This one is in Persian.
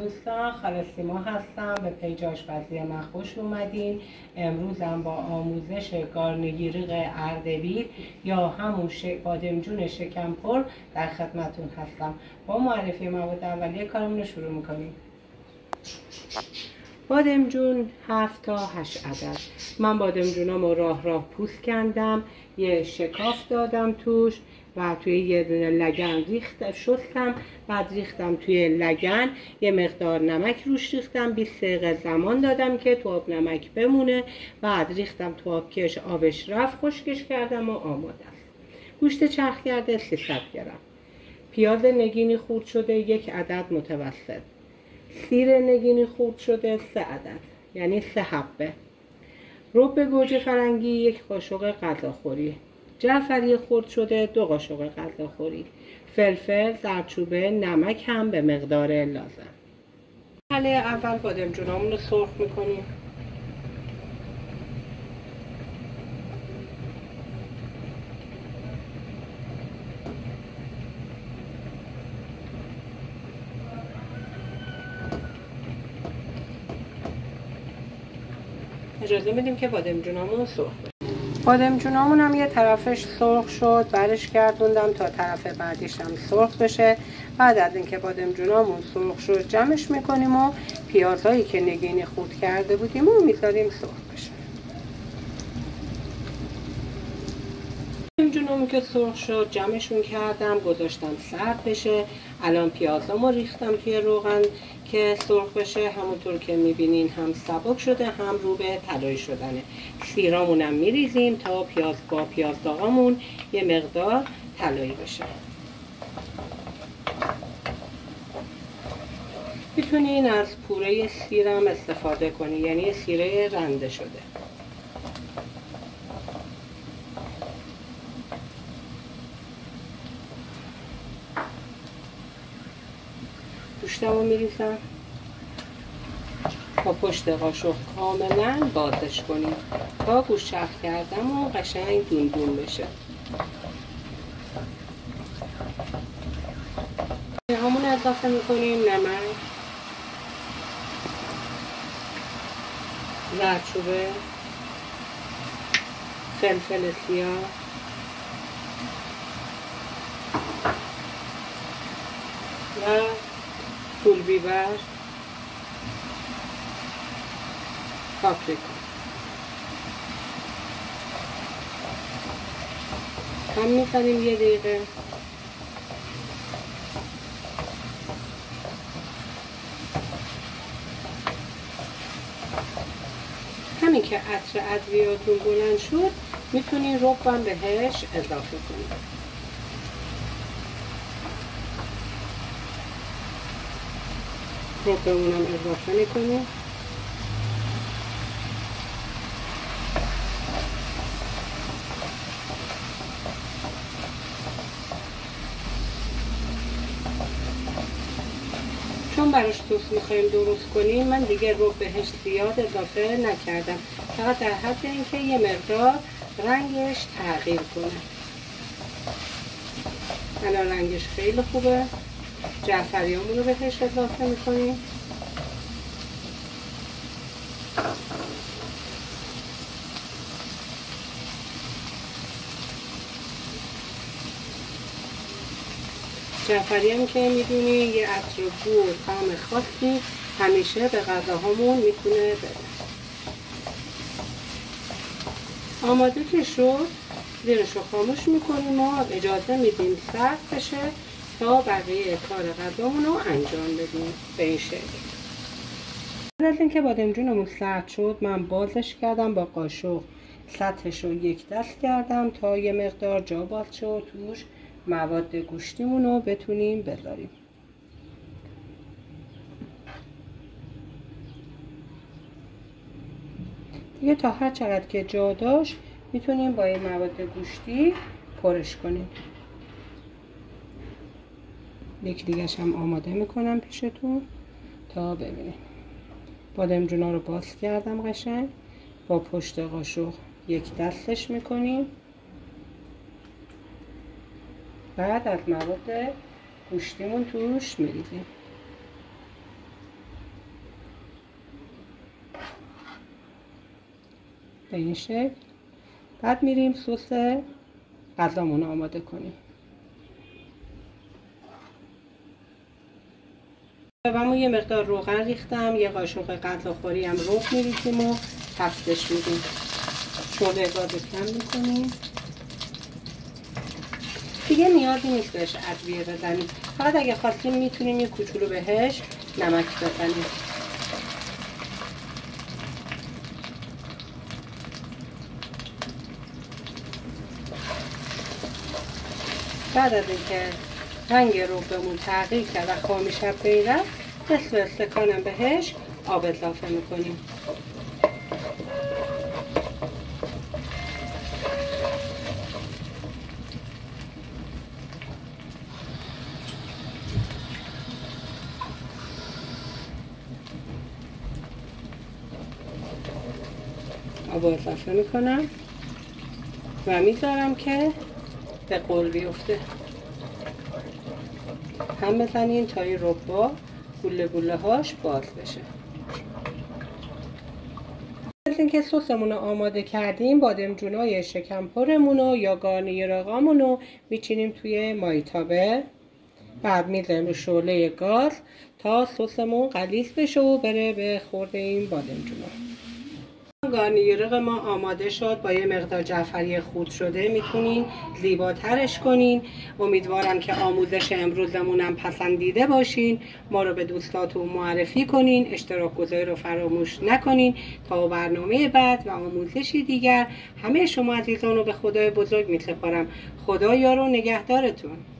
دوستان، خالصیما هستم. به پیج آشپزی من خوش اومدین. امروزم با آموزش گارنگیریق اردبیل یا همون بادمجون شکمپر در خدمتون هستم. با معرفی مواد اولیه کارمون رو شروع میکنیم. بادمجون 7 تا 8 عدد. من بادمجونامو راه پوست کندم، یه شکاف دادم توش و توی یه دونه لگن شستم. بعد ریختم توی لگن، یه مقدار نمک روش ریختم، 20 دقیقه زمان دادم که تو آب نمک بمونه. بعد ریختم تو آب کش، آبش رفت، خشکش کردم و آماده است. گوشت چرخ کرده 300 گرم، پیاز نگینی خورد شده 1 عدد متوسط، سیر نگینی خورد شده 3 عدد یعنی 3 حبه، رب گوجه فرنگی 1 قاشق غذاخوری، جعفری خرد شده 2 قاشق غذاخوری، فلفل، زردچوبه، نمک هم به مقدار لازم. اول بادمجونامون رو سرخ میکنیم. اجازه میدیم که بادمجونامون سرخ بشه. بادمجونامون هم یه طرفش سرخ شد، برش گردوندم تا طرف بعدیش هم سرخ بشه. بعد از اینکه بادمجونامون سرخ شد جمعش میکنیم و پیازهایی که نگینی خورد کرده بودیم و میذاریم سرخ بشه. بادمجونامون که سرخ شد جمعشون کردم، گذاشتم سرد بشه. الان پیازامو ریختم توی روغن که سرخ بشه. همونطور که میبینین هم سبک شده هم رو به طلایی شدنه. سیرامونم میریزیم تا پیاز داغمون یه مقدار طلایی بشه. میتونین از پوره سیرم استفاده کنین، یعنی سیره رنده شده. گوشتمو میریزم، با پشت قاشق کاملا بازش کنیم تا گوشت چرخ کردم و قشنگ دون بشه. همون اضافه میکنیم نمک، زردچوبه، فلفل سیاه، و پول بیبر، پاپریکا. هم میزنیم 1 دقیقه. همین که عطر ادویاتون بلند شد میتونین ربم بهش اضافه کنید. ربمونم اضافه میکنیم. چون براش توست میخوایم درست کنیم من دیگه رب بهش زیاد اضافه نکردم، فقط در حد اینکه یه مقدار رنگش تغییر کنه. الان رنگش خیلی خوبه. جعفریامون رو بهش اضافه میکنیم. جعفری هم که میدونی یه عطر بو و طعم خاصی همیشه به غذاهامون میتونه بده. آماده که شد زیرش رو خاموش میکنیم و اجازه میدیم سرد بشه تا بقیه کار غذامون رو انجام بدیم به این شکل. بعد از اینکه بادمجونمون سرد شد من بازش کردم با قاشق، سطحش رو 1 دست کردم تا یه مقدار جا باز شد توش مواد گوشتیمون رو بتونیم بذاریم. دیگه تا هر چقدر که جا داشت میتونیم با این مواد گوشتی پرش کنیم. یکی دیگه‌ش هم آماده میکنم پیشتون تا ببینیم. بادمجونا رو باز کردم قشنگ، با پشت قاشق 1 دستش میکنیم. بعد از مواد گوشتیمون توش میریزیم. به این شکل. بعد میریم سس غذامون آماده کنیم. و یه مقدار روغن ریختم، یه قاشق غذاخوری هم رب میریزیم و تفتش میدیم. شعله گاز کم میکنیم. دیگه نیازی نیست بهش ادویه بزنیم، فقط اگه خواستیم میتونیم یه کوچولو بهش نمک بزنیم. بعد از اینکه رنگ ربمون تغییر کرد و خامیش هم بین رفت، نصف استکانم بهش آب اضافه میکنیم. آب اضافه میکنم و میذارم که به قل بیفته. هم بزنین تا این ربا گوله گوله هاش باز بشه. از اینکه سسمون رو آماده کردیم، بادمجونای شکم پرمون رو یا گارنیرامون رو میچینیم توی مایتابه. بعد میذاریم رو شعله گاز تا سسمون غلیظ بشه و بره به خورد این بادمجونا. گارنیر ما آماده شد، با یه مقدار جعفری خورد شده. میتونین زیباترش کنین. امیدوارم که آموزش امروزمونم پسندیده باشین. ما رو به دوستاتون معرفی کنین. اشتراک گذاری رو فراموش نکنین. تا برنامه بعد و آموزشی دیگر همه شما عزیزان رو به خدای بزرگ میسپارم. خدا یار و نگهدارتون.